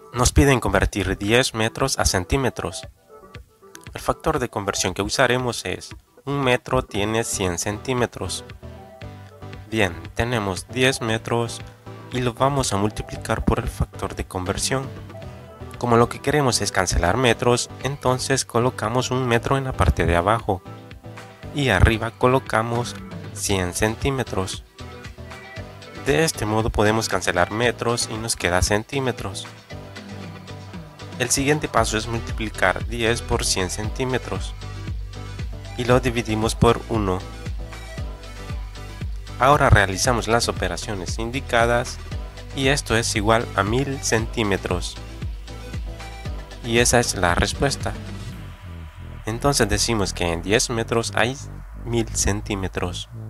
Nos piden convertir 10 metros a centímetros. El factor de conversión que usaremos es 1 metro tiene 100 centímetros. Bien, tenemos 10 metros y lo vamos a multiplicar por el factor de conversión. Como lo que queremos es cancelar metros, entonces colocamos 1 metro en la parte de abajo y arriba colocamos 100 centímetros. De este modo podemos cancelar metros y nos queda centímetros. El siguiente paso es multiplicar 10 por 100 centímetros y lo dividimos por 1. Ahora realizamos las operaciones indicadas y esto es igual a 1000 centímetros. Y esa es la respuesta. Entonces decimos que en 10 metros hay 1000 centímetros.